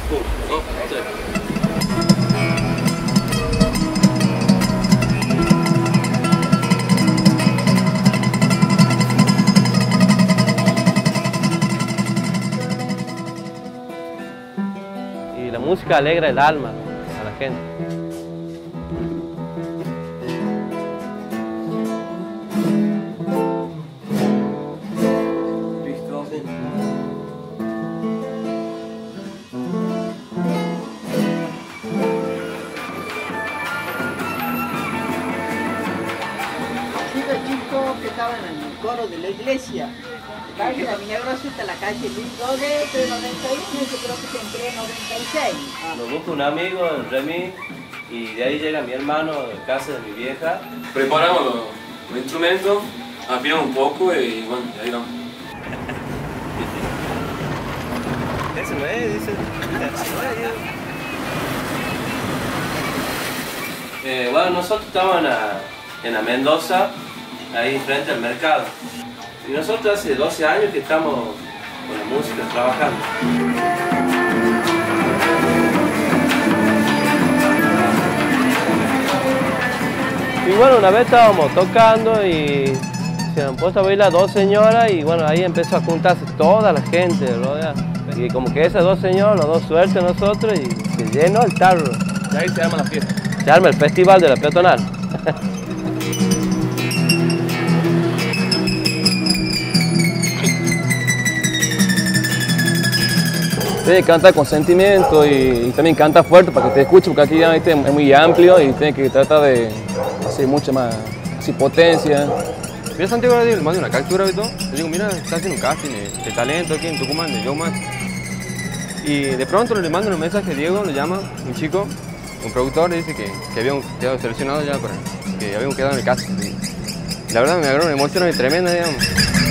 1, 2, 3. Y la música alegra el alma a la gente. Chicos que estaban en el coro de la iglesia, calle La Milagrosa hasta la calle Luis Godet, 391, yo creo que se entró en 96. Nos busca un amigo, el Remy, y de ahí llega mi hermano de casa de mi vieja. Preparamos los instrumentos, afinamos un poco y bueno, y ahí vamos. Ese no es, dice. Bueno, nosotros estamos en la Mendoza, ahí frente al mercado. Y nosotros hace 12 años que estamos con la música trabajando. Y bueno, una vez estábamos tocando y se han puesto a bailar dos señoras y bueno, ahí empezó a juntarse toda la gente, ¿verdad? Y como que esas dos señoras nos dio suerte a nosotros y se llenó el tarro. Y ahí se llama la fiesta. Se arma el festival de la peatonal. Tiene que cantar con sentimiento y también canta fuerte para que te escuche, porque aquí ¿viste? Es muy amplio y tiene que tratar de hacer mucha más así, potencia. Mira, Santiago le mando una captura y todo. Le digo, mira, está haciendo un casting de talento aquí en Tucumán, de Showmatch. Y de pronto le mando un mensaje a Diego, le llama un chico, un productor, le dice que habíamos quedado seleccionados ya, que habíamos quedado en el casting. Y la verdad me agarró una emoción tremenda, digamos.